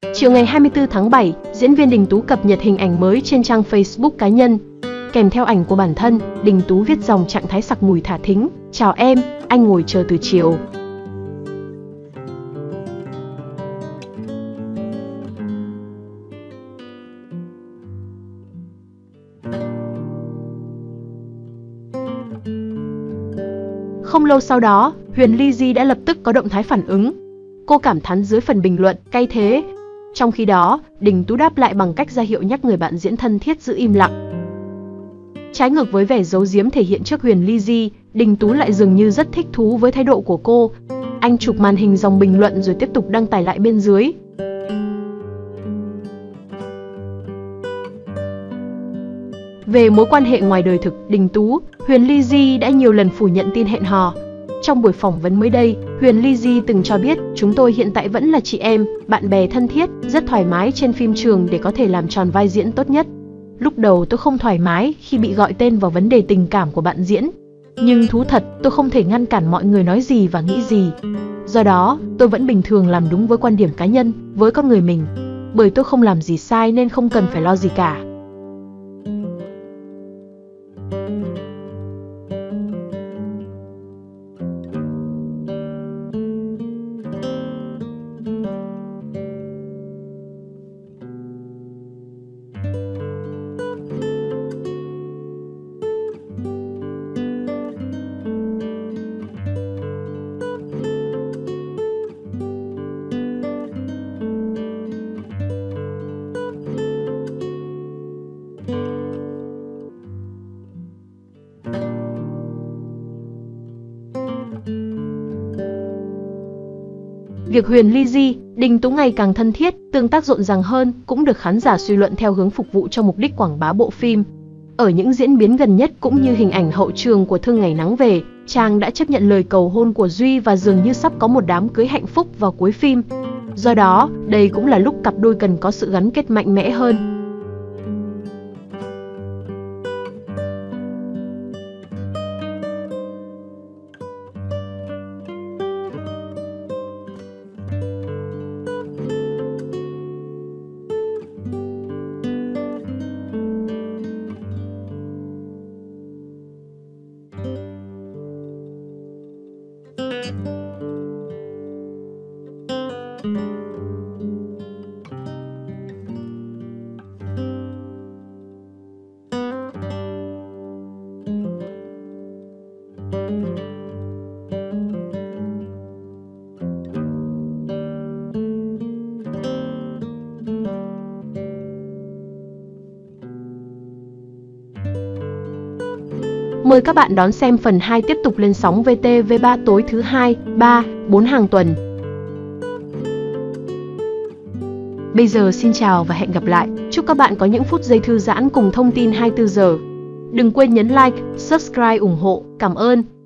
Chiều ngày 24 tháng 7, diễn viên Đình Tú cập nhật hình ảnh mới trên trang Facebook cá nhân. Kèm theo ảnh của bản thân, Đình Tú viết dòng trạng thái sặc mùi thả thính: "Chào em, anh ngồi chờ từ chiều." Không lâu sau đó, Huyền Ly đã lập tức có động thái phản ứng. Cô cảm thán dưới phần bình luận: "Cay thế." Trong khi đó, Đình Tú đáp lại bằng cách ra hiệu nhắc người bạn diễn thân thiết giữ im lặng. Trái ngược với vẻ giấu giếm thể hiện trước Huyền Ly, Đình Tú lại dường như rất thích thú với thái độ của cô. Anh chụp màn hình dòng bình luận rồi tiếp tục đăng tải lại bên dưới. Về mối quan hệ ngoài đời thực, Đình Tú, Huyền Ly đã nhiều lần phủ nhận tin hẹn hò. Trong buổi phỏng vấn mới đây, Huyền Ly từng cho biết: "Chúng tôi hiện tại vẫn là chị em, bạn bè thân thiết, rất thoải mái trên phim trường để có thể làm tròn vai diễn tốt nhất. Lúc đầu tôi không thoải mái khi bị gọi tên vào vấn đề tình cảm của bạn diễn. Nhưng thú thật, tôi không thể ngăn cản mọi người nói gì và nghĩ gì. Do đó, tôi vẫn bình thường làm đúng với quan điểm cá nhân, với con người mình. Bởi tôi không làm gì sai nên không cần phải lo gì cả." Việc Huyền Ly, Đình Tú ngày càng thân thiết, tương tác rộn ràng hơn cũng được khán giả suy luận theo hướng phục vụ cho mục đích quảng bá bộ phim. Ở những diễn biến gần nhất cũng như hình ảnh hậu trường của Thương Ngày Nắng Về, Trang đã chấp nhận lời cầu hôn của Duy và dường như sắp có một đám cưới hạnh phúc vào cuối phim. Do đó, đây cũng là lúc cặp đôi cần có sự gắn kết mạnh mẽ hơn. Mời các bạn đón xem phần 2 tiếp tục lên sóng VTV3 tối thứ 2, 3, 4 hàng tuần. Bây giờ xin chào và hẹn gặp lại. Chúc các bạn có những phút giây thư giãn cùng thông tin 24 giờ. Đừng quên nhấn like, subscribe ủng hộ. Cảm ơn.